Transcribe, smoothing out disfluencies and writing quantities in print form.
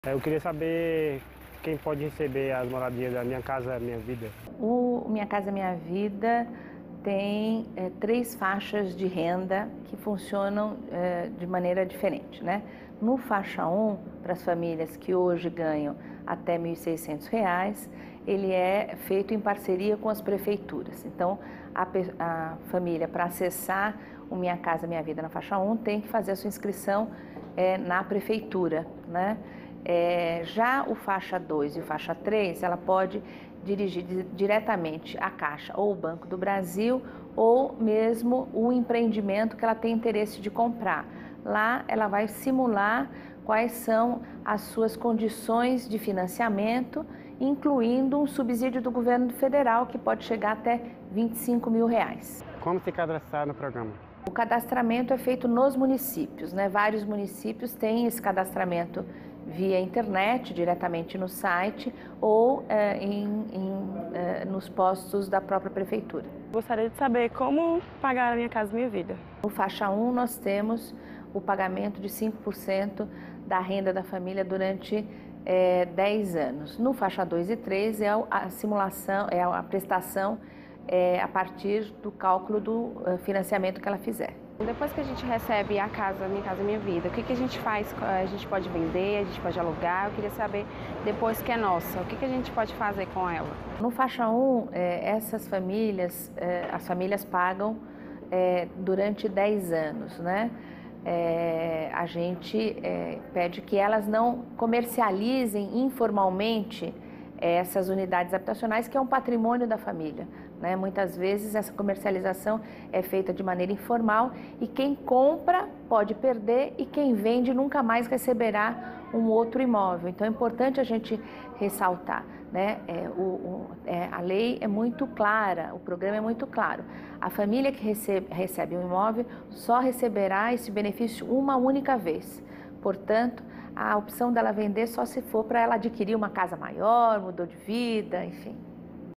Eu queria saber quem pode receber as moradias da Minha Casa Minha Vida. O Minha Casa Minha Vida tem 3 faixas de renda que funcionam de maneira diferente, né? No faixa 1, para as famílias que hoje ganham até R$ 1.600, ele é feito em parceria com as prefeituras. Então, a família, para acessar o Minha Casa Minha Vida na faixa 1, tem que fazer a sua inscrição na prefeitura, né? Já o faixa 2 e o faixa 3, ela pode dirigir diretamente à Caixa ou o Banco do Brasil ou mesmo o empreendimento que ela tem interesse de comprar. Lá ela vai simular quais são as suas condições de financiamento, incluindo um subsídio do governo federal que pode chegar até R$ 25 mil. Como se cadastrar no programa? O cadastramento é feito nos municípios, né? Vários municípios têm esse cadastramento via internet, diretamente no site ou nos postos da própria prefeitura. Gostaria de saber como pagar a Minha Casa Minha Vida. No faixa 1 nós temos o pagamento de 5% da renda da família durante 10 anos. No faixa 2 e 3 é a simulação, é a prestação a partir do cálculo do financiamento que ela fizer. Depois que a gente recebe a casa, Minha Casa Minha Vida, o que a gente faz? A gente pode vender, a gente pode alugar? Eu queria saber, depois que é nossa, o que a gente pode fazer com ela? No faixa 1, essas famílias, as famílias pagam durante 10 anos, né? A gente pede que elas não comercializem informalmente essas unidades habitacionais, que é um patrimônio da família, né? Muitas vezes essa comercialização é feita de maneira informal e quem compra pode perder e quem vende nunca mais receberá um outro imóvel. Então é importante a gente ressaltar, né? A lei é muito clara, o programa é muito claro. A família que recebe um imóvel só receberá esse benefício uma única vez. Portanto, a opção dela vender só se for para ela adquirir uma casa maior, mudou de vida, enfim.